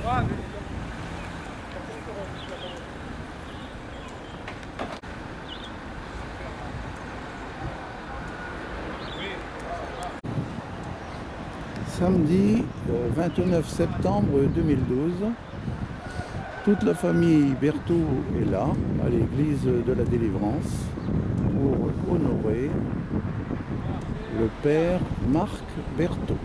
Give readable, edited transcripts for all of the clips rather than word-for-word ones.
Samedi 29 septembre 2012, toute la famille Berthaud est là, à l'église de la Délivrance, pour honorer le père Marc Berthaud.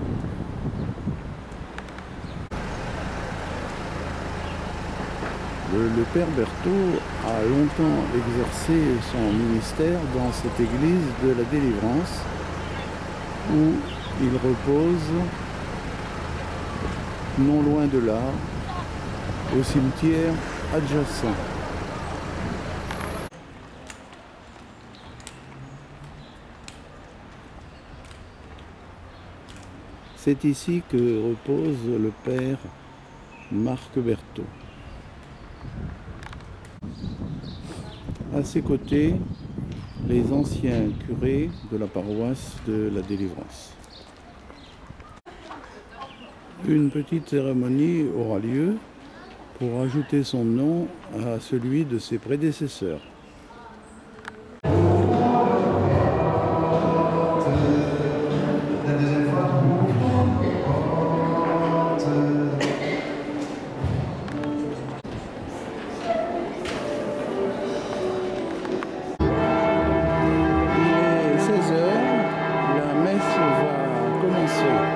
Le père Berthaud a longtemps exercé son ministère dans cette église de la Délivrance, où il repose non loin de là, au cimetière adjacent. C'est ici que repose le père Marc Berthaud. À ses côtés, les anciens curés de la paroisse de la Délivrance. Une petite cérémonie aura lieu pour ajouter son nom à celui de ses prédécesseurs. Il est 16 heures, la messe va commencer.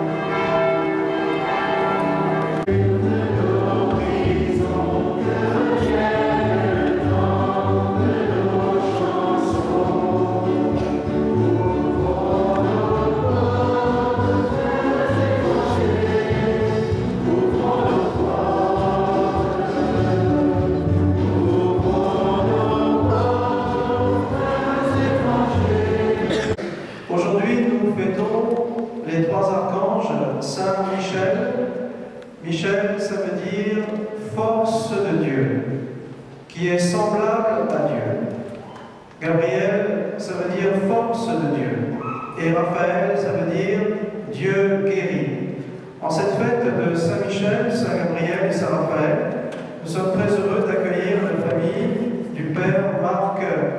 Aujourd'hui, nous fêtons les trois archanges, Saint Michel. Michel, ça veut dire force de Dieu, qui est semblable à Dieu. Gabriel, ça veut dire force de Dieu. Et Raphaël, ça veut dire Dieu guérit. En cette fête de Saint Michel, Saint Gabriel et Saint Raphaël, nous sommes très heureux d'accueillir la famille du père Marc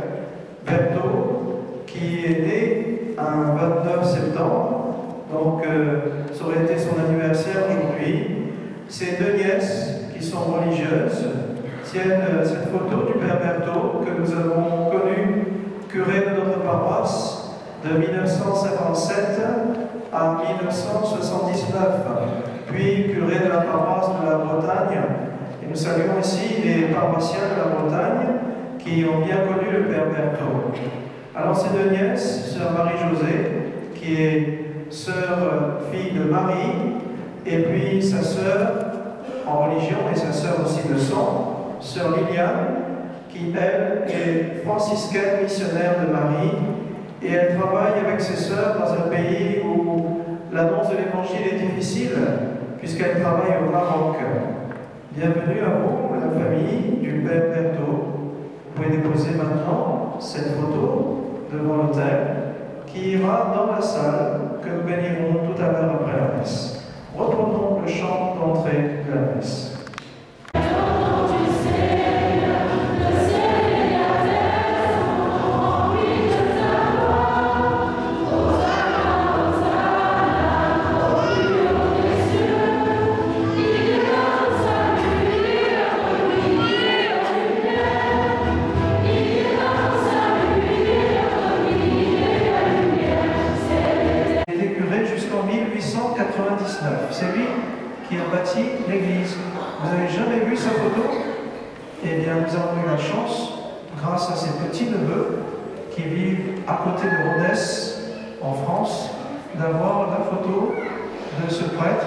Berthaud, qui est né un 29 septembre, donc ça aurait été son anniversaire aujourd'hui. Ses deux nièces, qui sont religieuses, tiennent cette photo du père Berthaud que nous avons connu curé de notre paroisse de 1957 à 1979, puis curé de la paroisse de la Bretagne. Et nous saluons ici les paroissiens de la Bretagne qui ont bien connu le père Berthaud. Alors ces deux nièces, sœur Marie-Josée, qui est sœur fille de Marie, et puis sa sœur en religion et sa sœur aussi de sang, sœur Liliane, qui elle est franciscaine missionnaire de Marie, et elle travaille avec ses sœurs dans un pays où l'annonce de l'évangile est difficile, puisqu'elle travaille au Maroc. Bienvenue à vous, la famille du père Berthaud. Vous pouvez déposer maintenant cette photo devant l'autel qui ira dans la salle que nous bénirons tout à l'heure après la messe. Reprenons le chant d'entrée de la messe. C'est lui qui a bâti l'église. Vous n'avez jamais vu sa photo? Eh bien, nous avons eu la chance, grâce à ses petits-neveux qui vivent à côté de Rodez, en France, d'avoir la photo de ce prêtre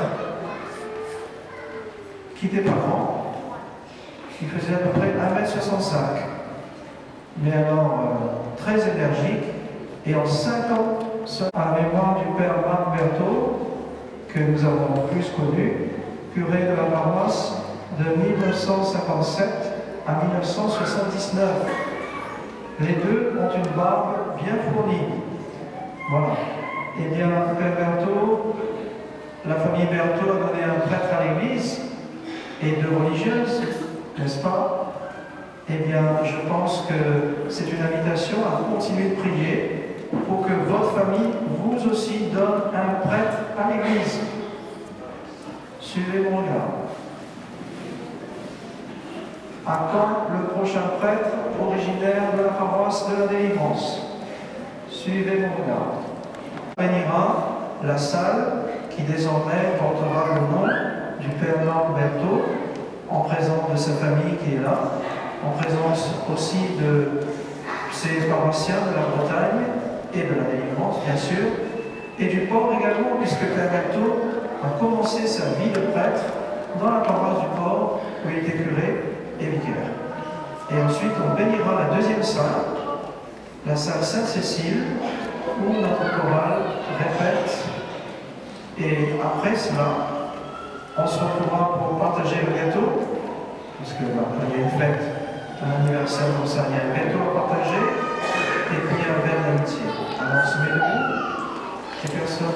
qui n'était pas grand, qui faisait à peu près 1,65 m, mais alors très énergique, et en 5 ans, à la mémoire du père Marc Berthaud, que nous avons plus connu, curé de la paroisse de 1957 à 1979. Les deux ont une barbe bien fournie. Voilà. Eh bien, père Berthaud, la famille Berthaud a donné un prêtre à l'église, et de religieuses, n'est-ce pas? Eh bien, je pense que c'est une invitation à continuer de prier pour que votre famille, vous aussi, donne un prêtre à l'Église. Suivez mon regard. À quand le prochain prêtre originaire de la paroisse de la Délivrance? Suivez mon regard. On bénira la salle qui désormais portera le nom du Père Norberto, en présence de sa famille qui est là, en présence aussi de ses paroissiens de la Bretagne et de la Délivrance, bien sûr, et du port également, puisque Père Berthaud a commencé sa vie de prêtre dans la paroisse du port, où il était curé et vicaire. Et ensuite, on bénira la deuxième salle, la salle Sainte-Cécile, où notre chorale répète. Et après cela, on se retrouvera pour partager le gâteau, parce que il y a une fête, un anniversaire comme ça, il y a un gâteau à partager, et puis un verre d'amitié. Alors on se met debout, les personnes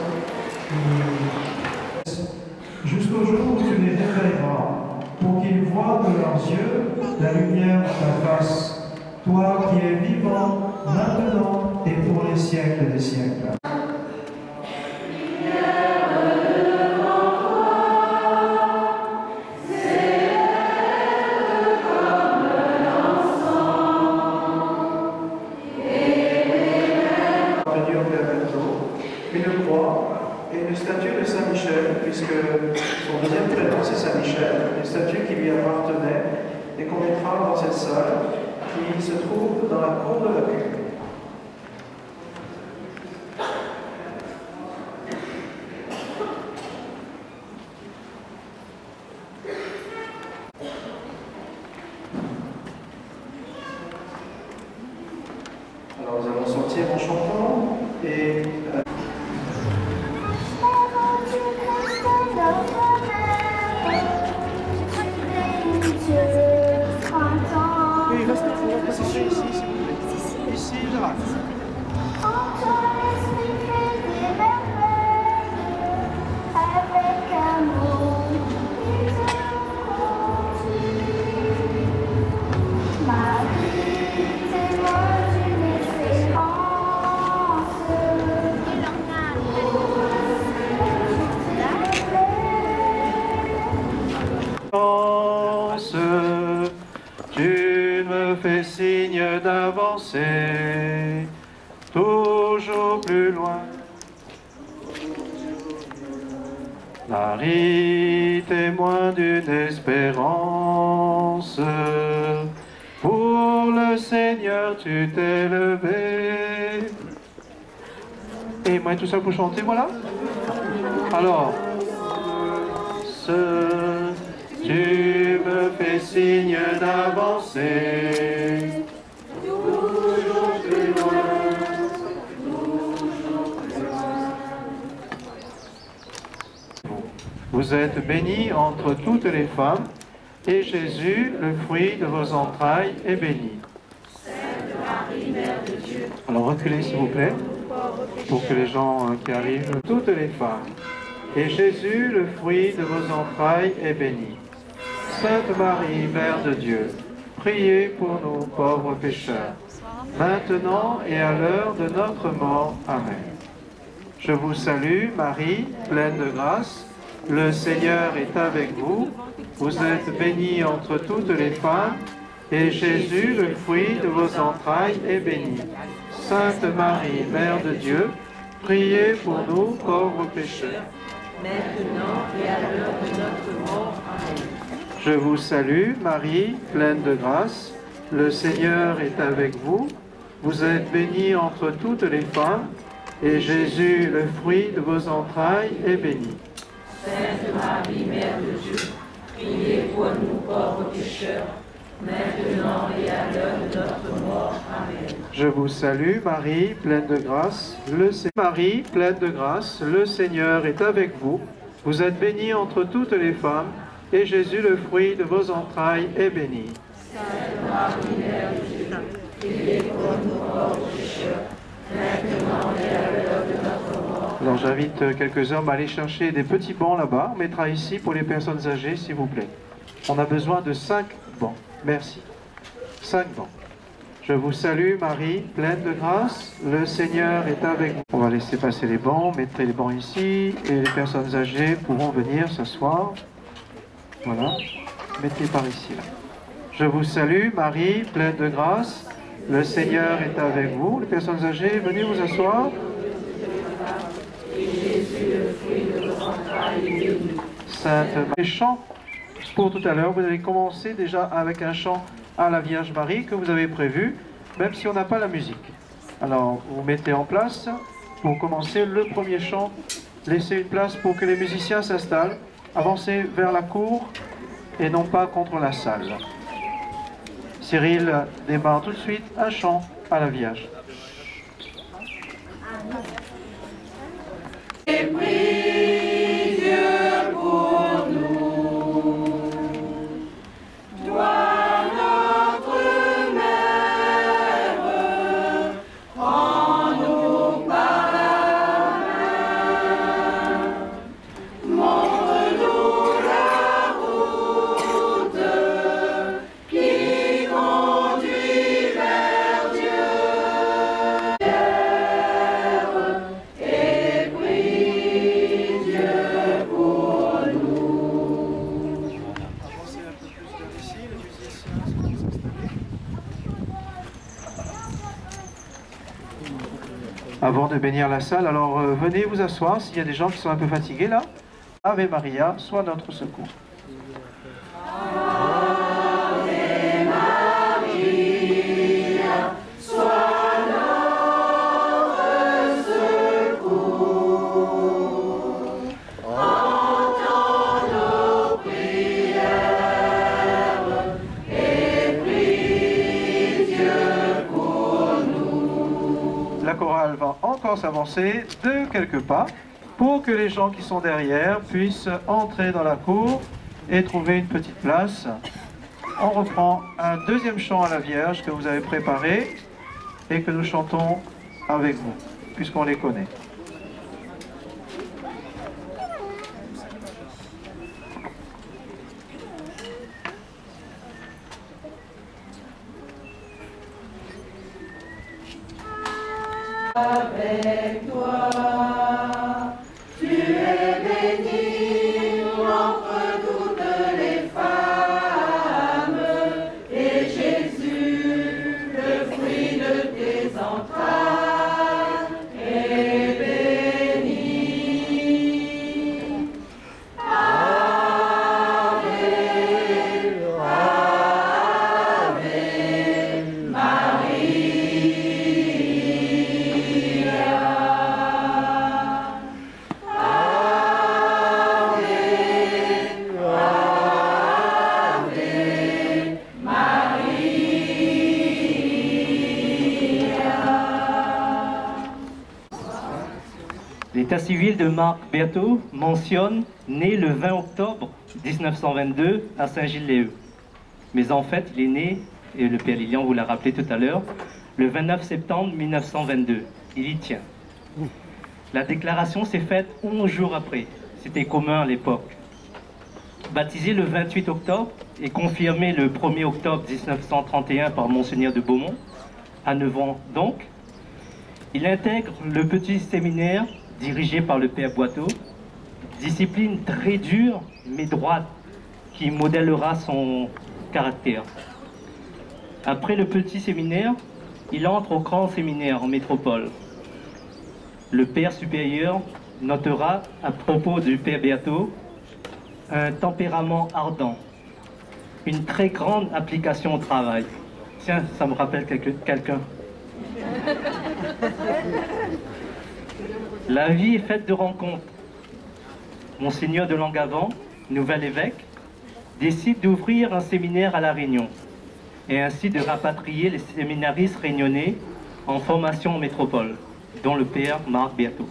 qui... Jusqu'au jour où tu les réveilleras, pour qu'ils voient de leurs yeux la lumière de ta face, toi qui es vivant maintenant et pour les siècles des siècles. Une croix et une statue de Saint-Michel, puisque son deuxième prénom c'est Saint-Michel, une statue qui lui appartenait et qu'on mettra dans cette salle qui se trouve dans la cour de la cuve. Alors nous allons sortir en chantant et... Oui, restez ici, s'il vous plaît. Ici, là. Tu me fais signe d'avancer toujours plus loin. Marie, témoin d'une espérance, pour le Seigneur tu t'es levé. Et moi tout ça pour chanter, voilà. Alors, tu me fais signe d'avancer toujours plus loin, Vous êtes bénie entre toutes les femmes, et Jésus, le fruit de vos entrailles, est béni. Sainte Marie, Mère de Dieu. Alors reculez s'il vous plaît, pour que les gens qui arrivent, toutes les femmes. Et Jésus, le fruit de vos entrailles, est béni. Sainte Marie, Mère de Dieu, priez pour nous pauvres pécheurs, maintenant et à l'heure de notre mort. Amen. Je vous salue, Marie, pleine de grâce, le Seigneur est avec vous. Vous êtes bénie entre toutes les femmes, et Jésus, le fruit de vos entrailles, est béni. Sainte Marie, Mère de Dieu, priez pour nous pauvres pécheurs, maintenant et à l'heure de notre mort. Amen. Je vous salue, Marie, pleine de grâce, le Seigneur est avec vous. Vous êtes bénie entre toutes les femmes, et Jésus, le fruit de vos entrailles, est béni. Sainte Marie, Mère de Dieu, priez pour nous pauvres pécheurs, maintenant et à l'heure de notre mort. Amen. Je vous salue, Marie, pleine de grâce, Marie, pleine de grâce, le Seigneur est avec vous. Vous êtes bénie entre toutes les femmes, et Jésus, le fruit de vos entrailles, est béni. Sainte Marie, Mère de Dieu, priez pour nous pauvres pécheurs, maintenant et à l'heure de notre mort. Alors j'invite quelques hommes à aller chercher des petits bancs là-bas. On mettra ici pour les personnes âgées, s'il vous plaît. On a besoin de 5 bancs. Merci. 5 bancs. Je vous salue, Marie, pleine de grâce. Le Seigneur est avec vous. On va laisser passer les bancs. Mettez les bancs ici. Et les personnes âgées pourront venir s'asseoir. Voilà. Mettez par ici, là. Je vous salue, Marie, pleine de grâce. Le Seigneur est avec vous. Les personnes âgées, venez vous asseoir. Sainte Marie. Les chants pour tout à l'heure, vous allez commencer déjà avec un chant à la Vierge Marie que vous avez prévu, même si on n'a pas la musique. Alors, vous mettez en place pour commencer le premier chant. Laissez une place pour que les musiciens s'installent. Avancez vers la cour et non pas contre la salle. Cyril démarre tout de suite un chant à la Vierge. Et prie Dieu pour nous, toi notre Mère, prends-nous par la main, montre-nous la route qui conduit vers Dieu. Et prie Dieu pour nous. Avancez un peu plus vers ici, les musiciens sont installés. Avant de bénir la salle, alors venez vous asseoir s'il y a des gens qui sont un peu fatigués là. Ave Maria, sois notre secours. La chorale va encore s'avancer de quelques pas pour que les gens qui sont derrière puissent entrer dans la cour et trouver une petite place. On reprend un deuxième chant à la Vierge que vous avez préparé et que nous chantons avec vous, puisqu'on les connaît. Avec toi, tu es bénie entre toutes les femmes, et Jésus, le fruit de tes entrailles, est béni. Ave, Ave, Marie. L'état civil de Marc Berthaud mentionne né le 20 octobre 1922 à Saint-Gilles-les-Heux. Mais en fait, il est né, et le père Lilian vous l'a rappelé tout à l'heure, le 29 septembre 1922. Il y tient. La déclaration s'est faite 11 jours après. C'était commun à l'époque. Baptisé le 28 octobre et confirmé le 1er octobre 1931 par Monseigneur de Beaumont, à 9 ans donc, il intègre le petit séminaire dirigé par le père Boiteau, discipline très dure mais droite qui modèlera son caractère. Après le petit séminaire, il entre au grand séminaire en métropole. Le père supérieur notera à propos du père Berthaud un tempérament ardent, une très grande application au travail. Tiens, ça me rappelle quelqu'un. La vie est faite de rencontres. Monseigneur de Langavant, nouvel évêque, décide d'ouvrir un séminaire à La Réunion et ainsi de rapatrier les séminaristes réunionnais en formation en métropole, dont le père Marc Berthaud.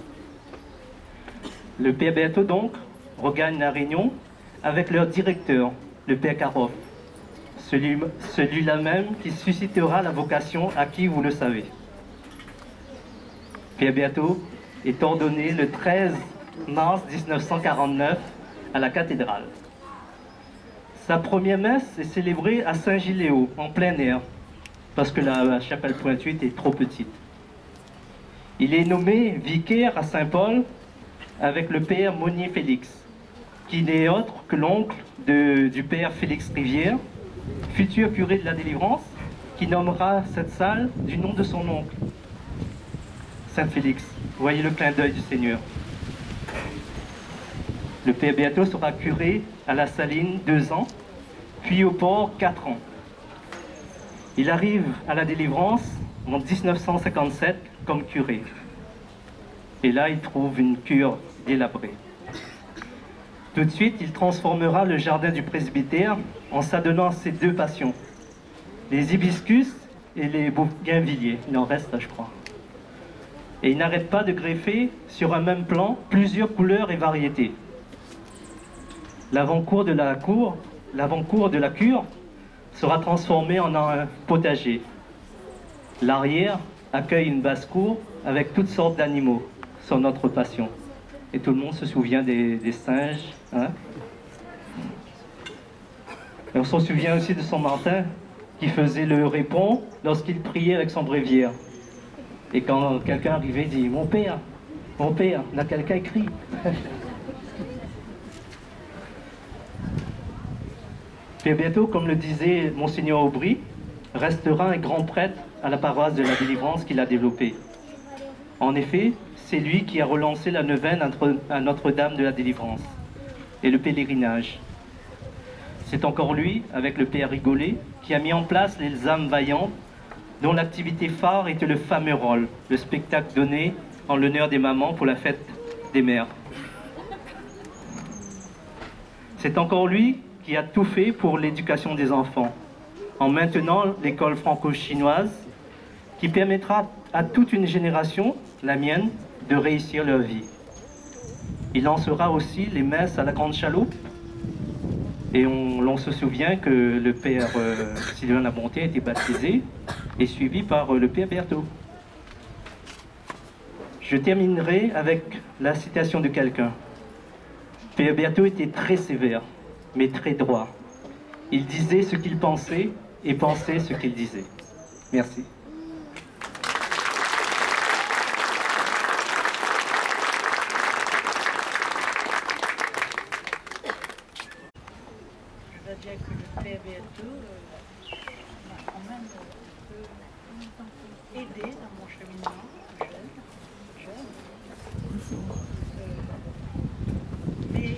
Le père Berthaud donc regagne La Réunion avec leur directeur, le père Karoff, celui-là même qui suscitera la vocation à qui vous le savez. Père Berthaud est ordonné le 13 mars 1949 à la cathédrale. Sa première messe est célébrée à Saint-Gilles-les-Hauts, en plein air, parce que la chapelle Pointue était trop petite. Il est nommé vicaire à Saint-Paul avec le père Monnier Félix, qui n'est autre que l'oncle du père Félix Rivière, futur curé de la Délivrance, qui nommera cette salle du nom de son oncle, Saint Félix. Voyez le clin d'œil du Seigneur. Le père Beato sera curé à la Saline 2 ans, puis au port 4 ans. Il arrive à la Délivrance en 1957 comme curé. Et là, il trouve une cure délabrée. Tout de suite, il transformera le jardin du presbytère en s'adonnant à ses 2 passions, les hibiscus et les bougainvilliers. Il en reste, je crois. Et il n'arrête pas de greffer sur un même plan plusieurs couleurs et variétés. L'avant-cour de la cure sera transformé en un potager. L'arrière accueille une basse-cour avec toutes sortes d'animaux, sont notre passion. Et tout le monde se souvient des singes. Hein? Et on se souvient aussi de Saint Martin qui faisait le répond lorsqu'il priait avec son bréviaire. Et quand quelqu'un arrivait, il dit « Mon père, là quelqu'un écrit ». Puis bientôt, comme le disait Monseigneur Aubry, restera un grand prêtre à la paroisse de la Délivrance qu'il a développée. En effet, c'est lui qui a relancé la neuvaine à Notre-Dame de la Délivrance et le pèlerinage. C'est encore lui, avec le père Rigolet, qui a mis en place les âmes vaillantes, dont l'activité phare était le fameux rôle, le spectacle donné en l'honneur des mamans pour la fête des mères. C'est encore lui qui a tout fait pour l'éducation des enfants, en maintenant l'école franco-chinoise, qui permettra à toute une génération, la mienne, de réussir leur vie. Il lancera aussi les messes à la Grande Chaloupe, et l'on se souvient que le père Sylvain Labonté a été baptisé et suivi par le père Berthaud. Je terminerai avec la citation de quelqu'un. Père Berthaud était très sévère, mais très droit. Il disait ce qu'il pensait et pensait ce qu'il disait. Merci. Je dois dire que le père Berthaud m'a quand même aidé dans mon cheminement jeune. Mais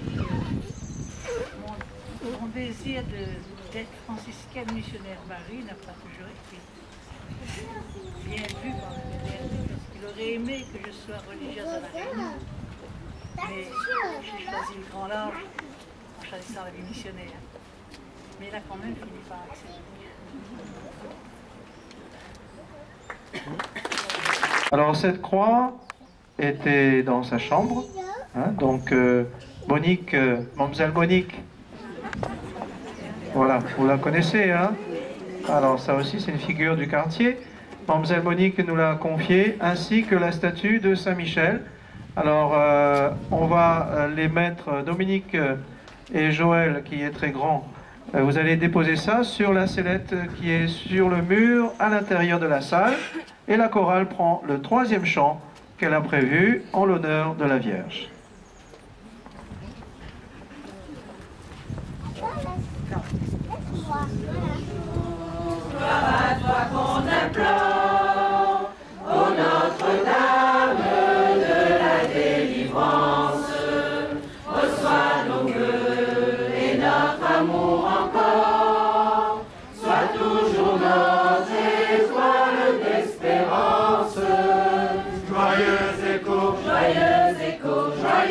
mon désir d'être franciscaine missionnaire Marie n'a pas toujours été bien vu par le père, parce qu'il aurait aimé que je sois religieuse à la Réunion. Mais j'ai choisi le grand large en choisissant la vie missionnaire. Mais il a quand même fini par accepter. Alors cette croix était dans sa chambre, hein, donc Monique, Mademoiselle Monique, voilà, vous la connaissez, hein? Alors ça aussi c'est une figure du quartier. Mademoiselle Monique nous l'a confiée, ainsi que la statue de Saint-Michel. Alors on va les mettre, Dominique et Joël qui est très grand, vous allez déposer ça sur la sellette qui est sur le mur à l'intérieur de la salle, et la chorale prend le 3e chant qu'elle a prévu en l'honneur de la Vierge. Gloire à toi qu'on implore, ô Notre-Dame de la délivrance, reçois nos vœux et notre amour encore, sois toujours notre étoile d'espérance. Joyeux écho, joyeux écho, joyeux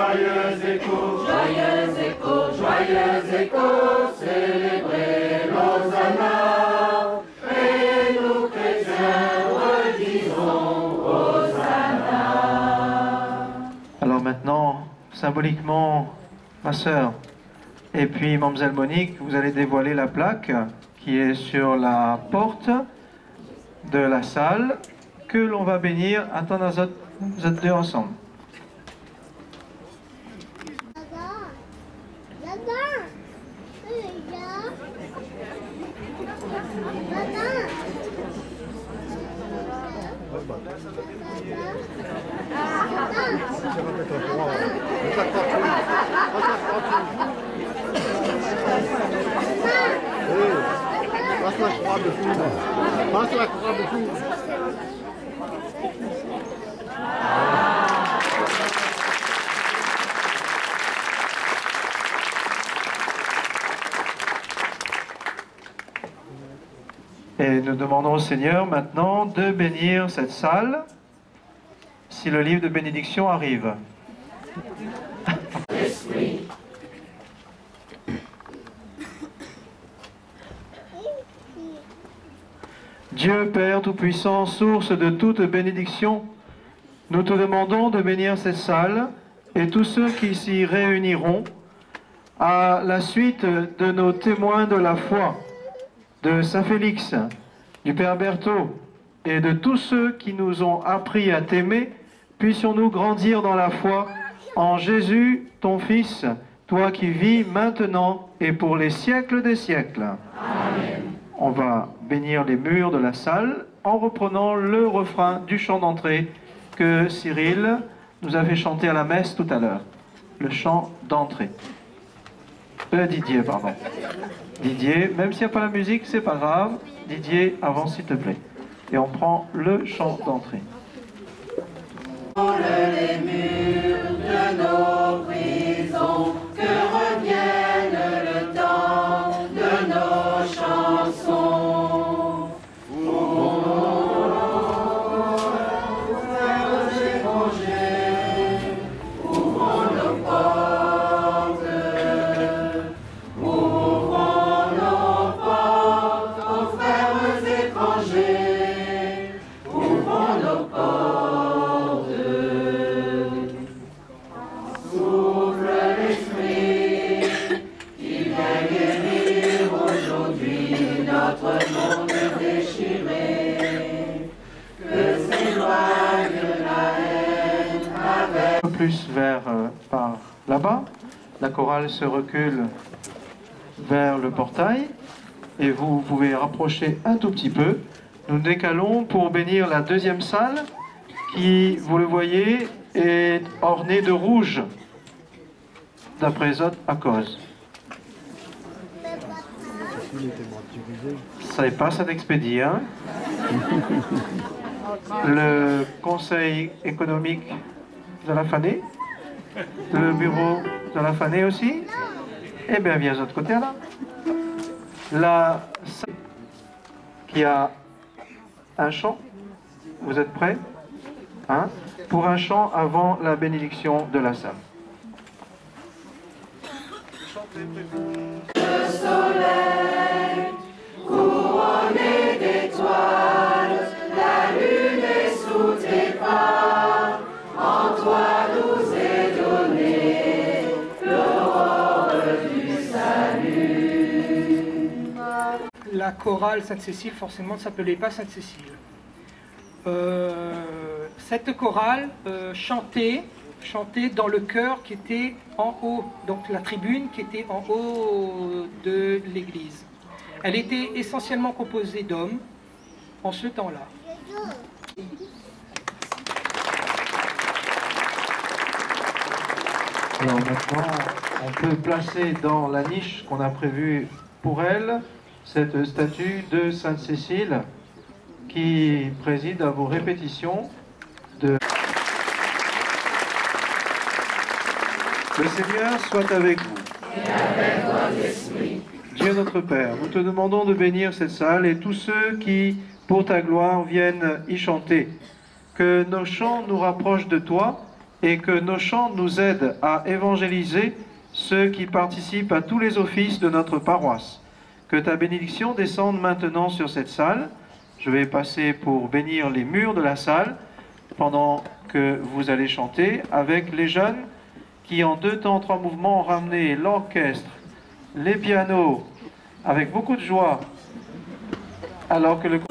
joyeux écho, célébrez l'Hosanna. Et nous chrétiens redisons Hosanna. Alors maintenant, symboliquement, ma sœur, et puis Mademoiselle Monique, vous allez dévoiler la plaque qui est sur la porte de la salle que l'on va bénir. Attends, vous êtes deux ensemble. Passe la croix dessus. Passe la croix dessus. Et nous demandons au Seigneur maintenant de bénir cette salle si le livre de bénédiction arrive. Dieu Père Tout-Puissant, source de toute bénédiction, nous te demandons de bénir cette salle et tous ceux qui s'y réuniront à la suite de nos témoins de la foi, de Saint Félix, du Père Berthaud et de tous ceux qui nous ont appris à t'aimer. Puissions-nous grandir dans la foi en Jésus, ton Fils, toi qui vis maintenant et pour les siècles des siècles. Amen. On va bénir les murs de la salle en reprenant le refrain du chant d'entrée que Cyril nous avait chanté à la messe tout à l'heure. Le chant d'entrée. Didier, pardon. Didier, même s'il n'y a pas la musique, c'est pas grave. Didier, avance s'il te plaît. Et on prend le chant d'entrée. Les murs de nos prisons, que revienne le temps de nos chansons. Frères étrangers, ouvrons nos portes, aux frères étrangers, ouvrons nos portes. Plus vers par là-bas, la chorale se recule vers le portail et vous pouvez rapprocher un tout petit peu. Nous décalons pour bénir la deuxième salle qui, vous le voyez, est ornée de rouge d'après Zot à cause. Ça n'est pas ça d'expédie, hein? Le conseil économique de la Fanée, le bureau de la Fanée aussi, et bien viens de l'autre côté là. La salle qui a un chant, vous êtes prêts, hein, pour un chant avant la bénédiction de la salle. Le soleil couronné d'étoiles, la lune est sous tes pas. En toi nous est donné l'aurore du salut. La chorale Sainte-Cécile, forcément, ne s'appelait pas Sainte-Cécile. Cette chorale chantait dans le chœur qui était en haut, donc la tribune qui était en haut de l'église. Elle était essentiellement composée d'hommes en ce temps-là. Alors maintenant, on peut placer dans la niche qu'on a prévue pour elle cette statue de Sainte-Cécile qui préside à vos répétitions de... Le Seigneur soit avec vous. Et avec votre esprit. Dieu notre Père, nous te demandons de bénir cette salle et tous ceux qui, pour ta gloire, viennent y chanter. Que nos chants nous rapprochent de toi et que nos chants nous aident à évangéliser ceux qui participent à tous les offices de notre paroisse. Que ta bénédiction descende maintenant sur cette salle. Je vais passer pour bénir les murs de la salle pendant que vous allez chanter avec les jeunes qui en 2 temps, 3 mouvements ont ramené l'orchestre, les pianos avec beaucoup de joie, alors que le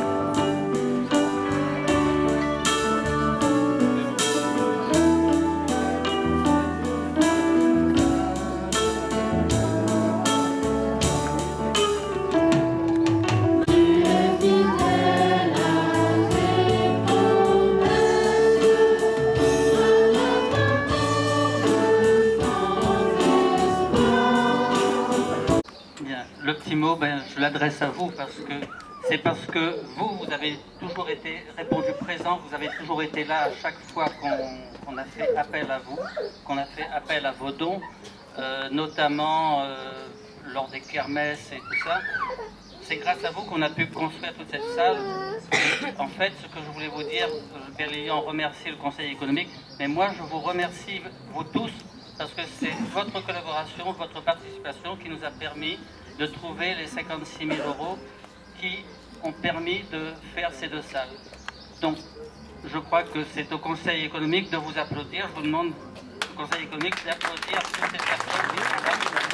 Le petit mot, je l'adresse à vous parce que vous avez toujours été répondu présent, vous avez toujours été là à chaque fois qu'on a fait appel à vous, qu'on a fait appel à vos dons, notamment lors des kermesses et tout ça. C'est grâce à vous qu'on a pu construire toute cette salle. Et en fait, ce que je voulais vous dire, Père Lilian remercie le Conseil économique, mais moi je vous remercie, vous tous, parce que c'est votre collaboration, votre participation qui nous a permis de trouver les 56 000 € qui ont permis de faire ces 2 salles. Donc, je crois que c'est au Conseil économique de vous applaudir. Je vous demande au Conseil économique d'applaudir toutes ces personnes qui sont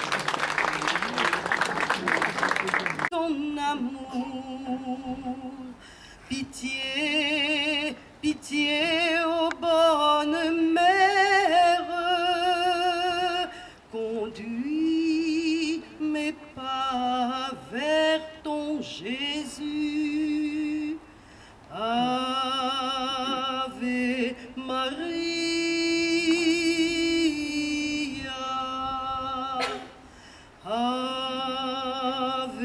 là. Ton amour, pitié, pitié, ô bonne mère, conduis mes pas vers ton Jésus. Ave Maria, Ave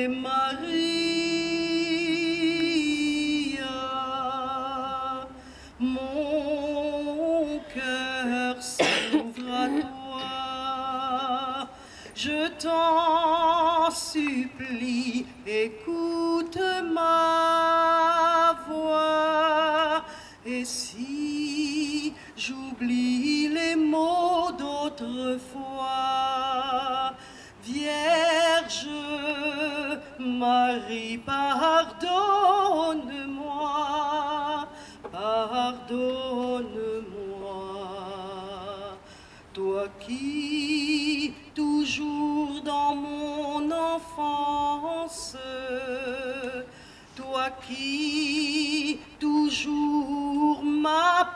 Maria, mon cœur s'ouvre à toi, je t'en supplie, écoute ma voix, et si j'oublie les mots d'autrefois, Vierge Marie, pardonne-moi, pardonne-moi, toi qui, toujours dans mon enfance, toi qui, toujours m'as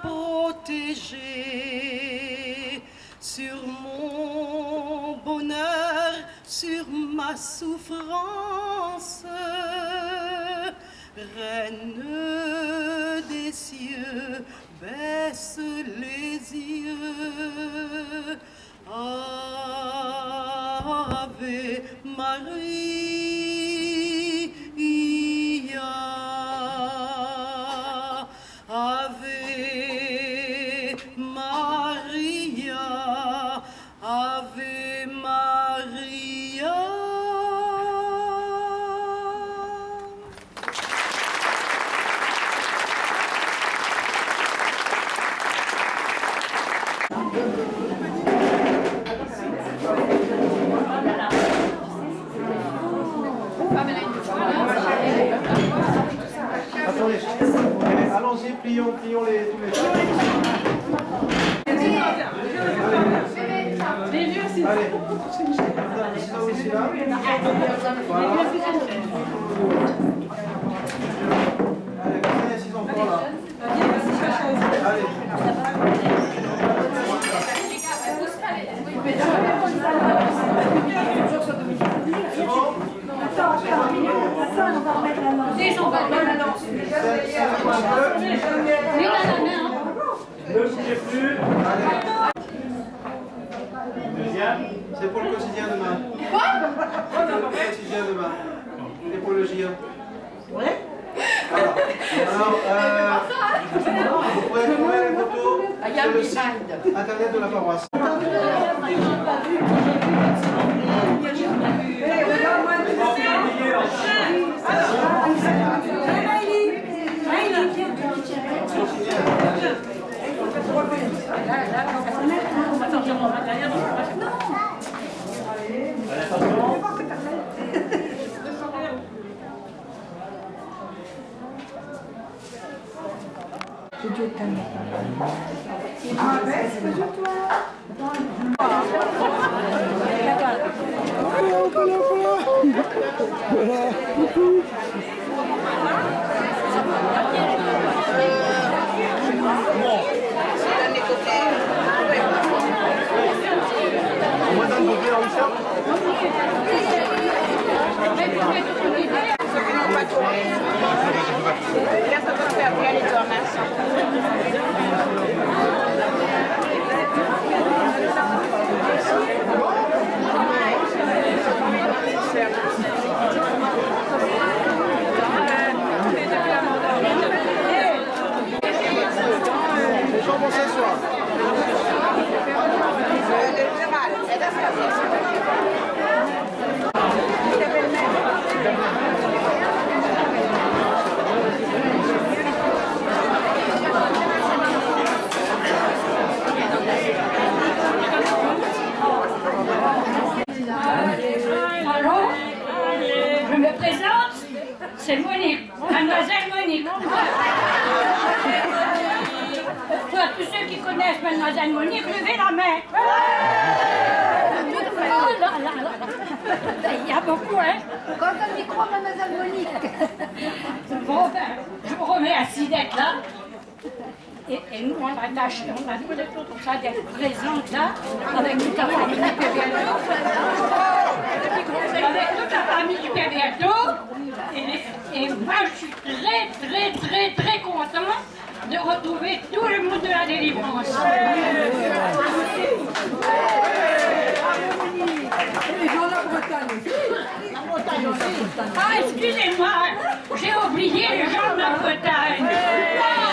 protégé, sur mon bonheur, sur ma souffrance, Reine des cieux, baisse les yeux. Ave Maria, Ave Maria, Ave Maria. Attendez, allons-y, plions tous les Allez, ici là. Voilà. Allez, vous assis encore là. Allez. C'est bon? On va remettre la main. Ne bougez plus. Deuxième. C'est pour le quotidien demain. Quoi? C'est pour le quotidien demain. Et pour le JA. Ouais. Voilà. Alors, vous pouvez trouver les photos sur le site internet de la paroisse. Alors, je me présente, c'est Monique, mademoiselle Monique. Toi, tous ceux qui connaissent mademoiselle Monique, levez la main. Oh là là là. Il y a beaucoup, hein. Quand on y croit, mademoiselle Monique. Bon, ben, je vous remercie d'être là. Et nous, on a tâché, on a tout pour ça d'être présente là, avec toute la famille du Pébiato. Avec toute la famille du Pébiato. Et moi, je suis très contente de retrouver tout le monde de la délivrance. Et dans la Bretagne aussi. Ah, excusez-moi, j'ai oublié les gens de la Bretagne.